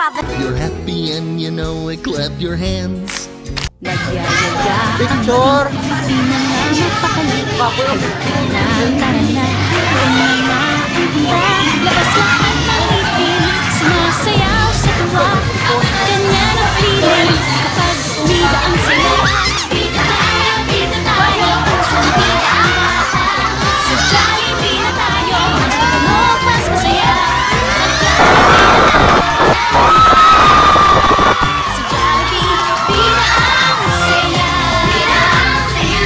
If you're happy and you know it, clap your hands. Nagyayaya Picture! Di na nga mapakali Tara na Labas lahat ng ngipin Sumasayaw sa tuwa Ganyan ang feeling Kapag umida ang saya Bida tayo Pusong bida Sa Jollibee na tayo Mas matanong, mas masaya Sa Jollibee Bida ang saya Bida ang saya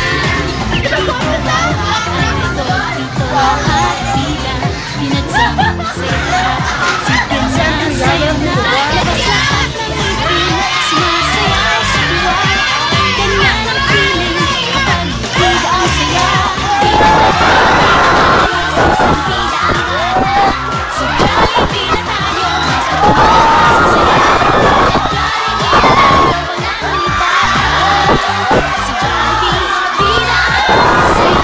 Dito at bida Pinagsama ang saya Sige na, saya na Labas lahat ng ngipin Sumasayaw sa tuwa Ganyan ang feeling Kapag bida ang saya Bida Pusong bida Sa Jollibee na tayo Mas matanong, mas masaya Sa Jollibee, bida ang saya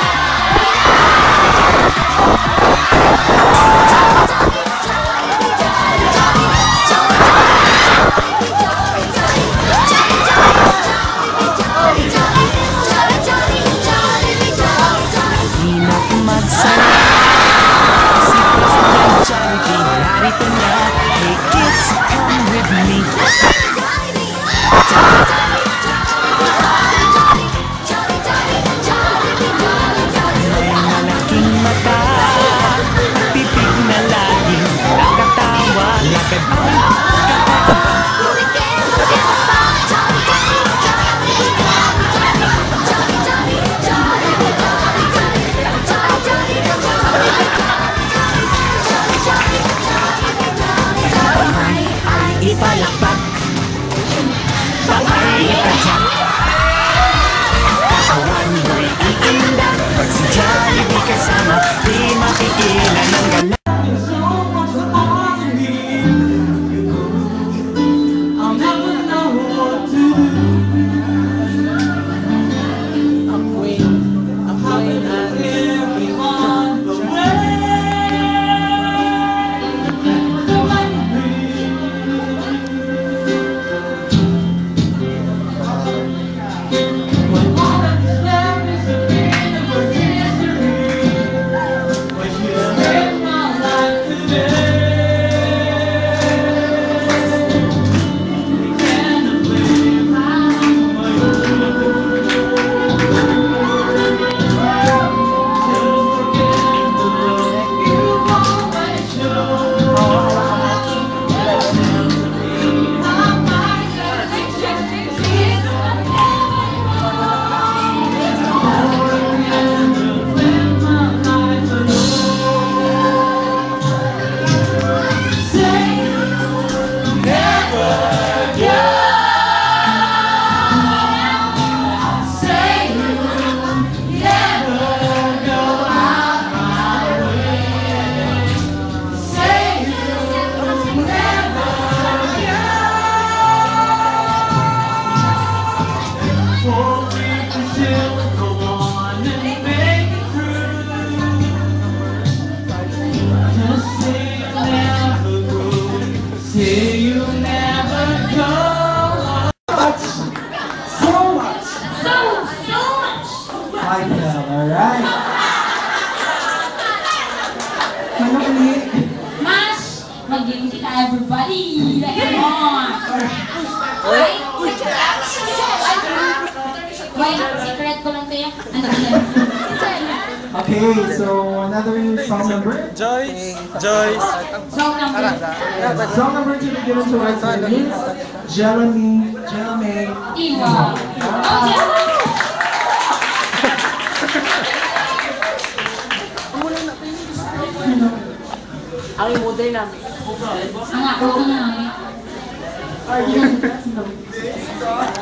Hinap magsaya Si President Jollibee narito na Hey kids, come with me May malaking mata At pipig na laging nakatawa Lakad ipalakpak Pangay itatsak Katawan mo'y iinda Pag si Jollibee kasama Di mapigilan ang gala I'll never know what to do I'm waiting and everyone the way Alright. Ano ulit? Mas, mag-game kita everybody! Come on! Wait, secret ko lang kaya. Ano yan? Okay, so another song number. Joyce! Song number. Song number 2 be given to us is Jeremy. Iwa. Okay. Ang model namin. Ang ako namin. Are you?